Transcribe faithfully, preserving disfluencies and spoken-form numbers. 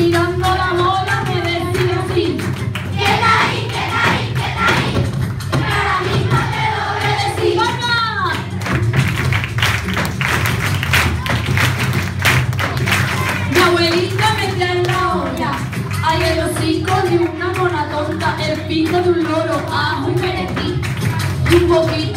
mirando la bola me decía así: queda ahí, queda ahí, queda ahí, que ahora mismo te lo voy a decir. ¡Vamos! Mi abuelita me trae en la olla, hay el hocico de una mona tonta, el pico de un loro, ajo y perejil y un poquito